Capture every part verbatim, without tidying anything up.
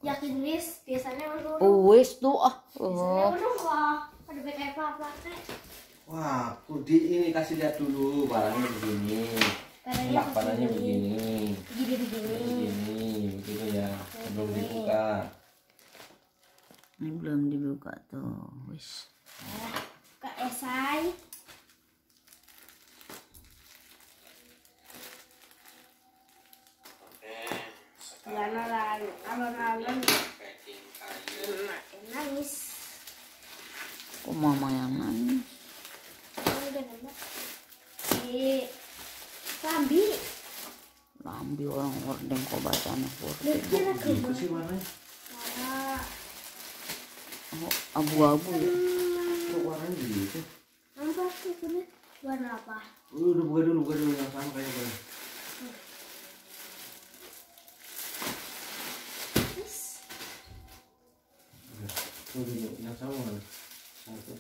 Yakin wis biasanya urung. Oh, wis tuh ah. Biasanya Oh. urung kok. Ada kayak apa-apa teh. Wah, Kudi ini kasih lihat dulu barangnya begini. Barangnya Lapanannya begini. Begini begini. Begini, begini ya. Belum dibuka. Ini belum dibuka tuh. Wis. Ah, buka esai. Lana lalu, alon-alon. Nangis. Kok mama yang nangis? Udah nembak. Si Lambi. Lambi orang ordeng kok bacanya ordeng. Kira Gitu sih warnanya. Warna Oh, abu-abu ya. Kok warnanya gitu? apa sih kulit? Warna apa? Uh, udah buka dulu, buka dulu yang sama kayak gini. Terus Tuh dulu, yang sama mana? Satu,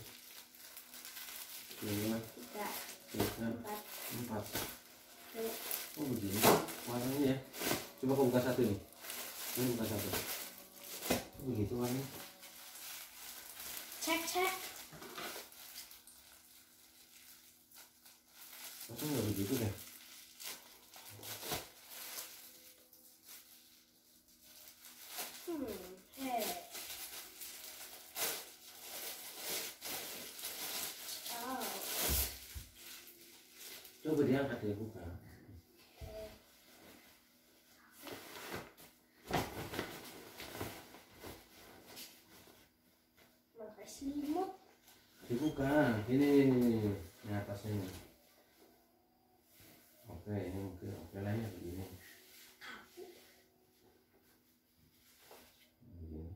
dua, tiga, tiga, empat, empat. lima. Oh begini warnanya ya. Coba kau buka satu nih. Ini buka satu. Oh, begitu warnanya. Cek cek. Masa nggak begitu deh? Hmm, heh. Oh, Coba diangkat ya buka. makasih limut. Dibuka. Ini ini ini, ini. Ini atasnya ini. Oke, ini mungkin oke lah ya begini. Begini.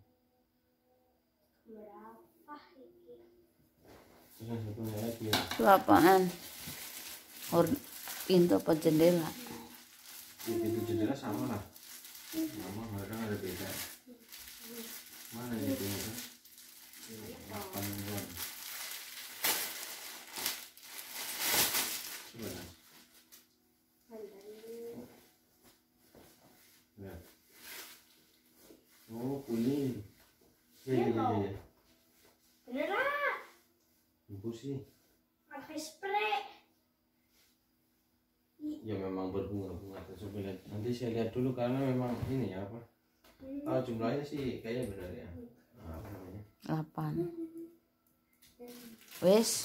Berapa ini? Terus yang satunya lagi ya. Itu apaan? Or pintu apa jendela? Di pintu jendela sama lah. Sama kadang ada beda. Mana ini pintu? Delapan bulan. Coba dah. Lihat. Oh kuning. Ya ya ya ya. Beneran? Bungkus sih. Pakai spray. Ya memang berbunga-bunga tersebut. Nanti saya lihat dulu karena memang ini ya apa? Kalau jumlahnya sih kayaknya benar ya. Nah, apa namanya? Delapan. Wis.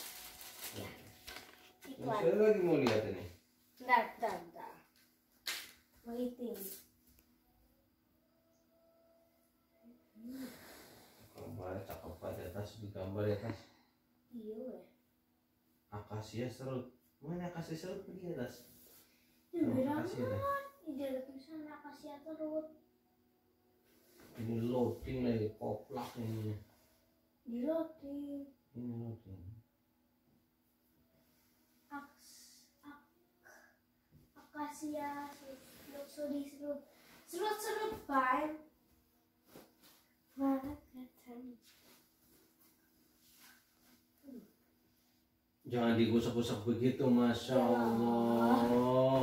Nah, saya lagi mau lihat ini. Bentar, bentar, bentar. Waiting. Gambarnya cakep banget atas di gambar ya atas. Iya weh. Akasia serut. Mana akasia serut pergi atas? Ya Oh, beda akasia dah. banget. Ini ada tulisan akasia terus. Ini loading lagi koplak ini. Di roti. Ini loading. Aks, ak, akasia serut, sorry serut, serut serut baik. Banget kan. Jangan digusap-gusap begitu, masya Ya. Allah.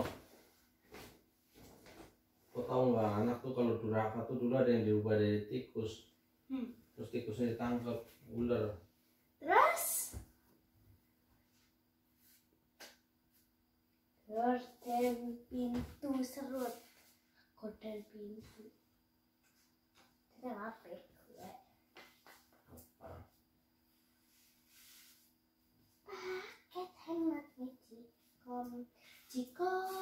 Kau tahu nggak anak tuh kalau durhaka tuh dulu ada yang dirubah dari tikus, Hmm. terus tikusnya ditangkap ular. Terus gorden pintu serut, gorden pintu. Kita ngapain gue? Apa? Paket hemat magikom, jika